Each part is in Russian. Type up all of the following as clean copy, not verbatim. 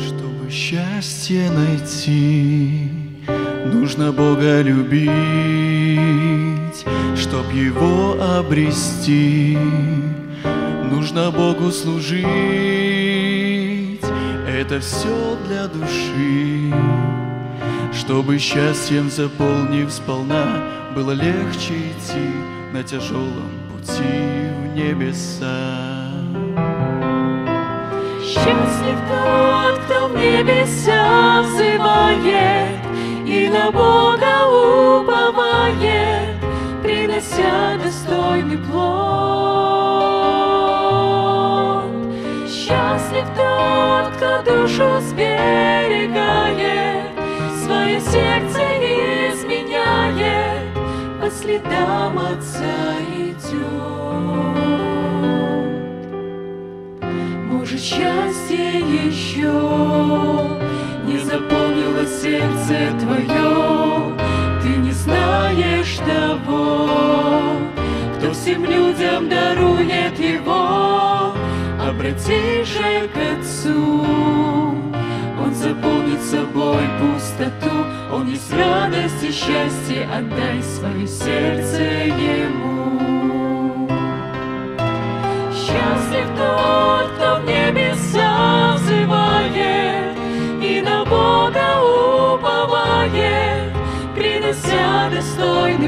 Чтобы счастье найти, нужно Бога любить. Чтоб Его обрести, нужно Богу служить. Это все для души. Чтобы счастьем заполнив сполна, было легче идти на тяжелом пути в небеса. Счастлив тот, кто в небеса взывает и на Бога уповает, принося достойный плод. Счастлив тот, кто душу сберегает, свое сердце изменяет, по следам Отца идет. Может, счастье еще не заполнило сердце твое, ты не знаешь того, кто всем людям дарует его. Обратись же к Отцу, Он заполнит собой пустоту, Он есть радость и счастье, отдай свое сердце Ему. Счастлив тот, кто в небеса взывает и на Бога уповает, принося достойный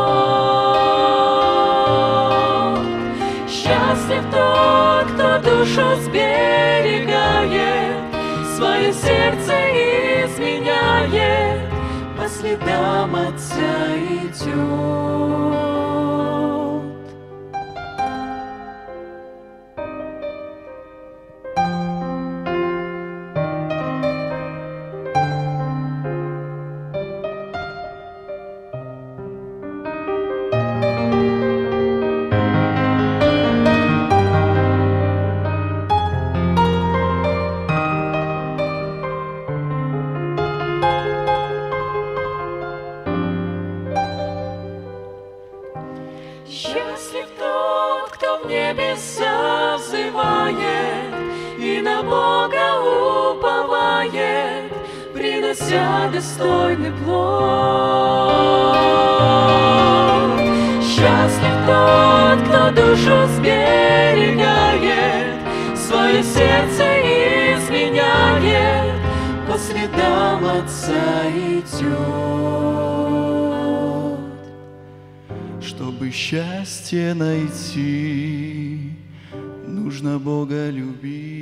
плод. Счастлив тот, кто душу сберегает, свое сердце изменяет, по следам Отца идет. Счастлив тот, кто в небеса взывает и на Бога уповает, принося достойный плод. Счастлив тот, кто душу сберегает, свое сердце изменяет, по следам Отца идет. Чтобы счастье найти, нужно Бога любить.